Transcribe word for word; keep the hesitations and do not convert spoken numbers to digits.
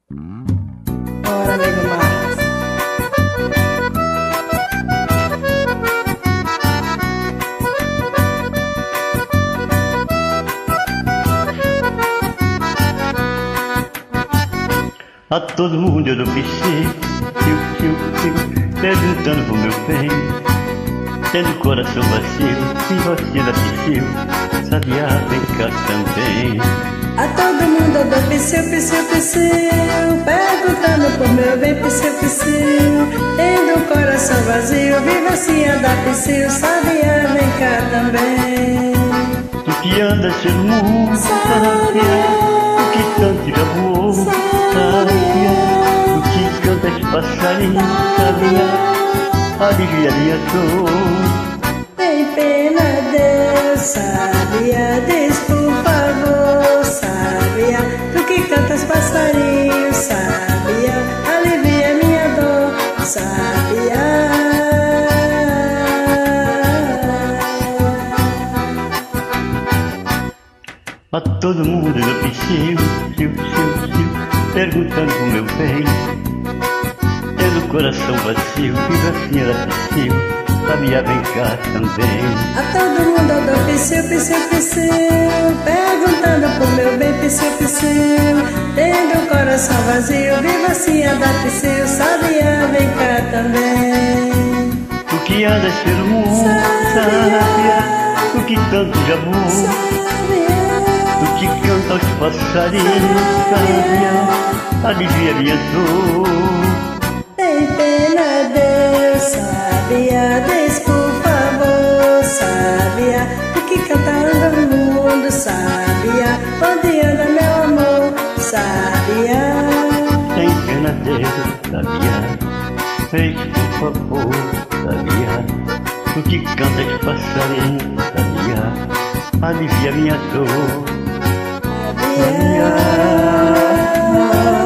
Bora, amigo Marcos. A todo mundo eu dou piche, fiu, fiu, fiu, perguntando pro meu bem, tendo o coração vazio, se você dá piche, sabia, vem cá também. A todo mundo eu dou piscil, piscil, piscil, perguntando por meu bem, piscil, piscil, tendo o coração vazio, viva assim a dar piscil, sabia, vem cá também. Tu que andas pelo mundo, sabia, tu que tanto já voou, sabia, tu que cantas passarinho, sabia, alivia minha dor. Tem pena, Deus, sabia, diz por favor, sabia, tu que cantas passarinho, sabia, alivia minha dor, sabia. A todo mundo eu pichio, piu, piu, piu, perguntando pro meu bem, tendo o coração vazio, viva assim ela pichio, sabia, vem cá também. A todo mundo eu dou piscil, piscil, piscil, perguntando pro meu bem, piscil, piscil, tendo o coração vazio, viva assim a dar piscil, sabia, vem cá também. Tu que andas pelo mundo, sabia, tu que tanto já voou, tu que canta aos passarinhos, sabia, alivia minha dor. Tem pena, Deus, sabia, diz por favor, sabia, tu que canta anda no mundo, sabia, onde anda meu amor, sabia. Tem pena dele, sabia, fez por favor, sabia, tu que canta aos passarinhos, sabia, alivia minha dor. Sabia.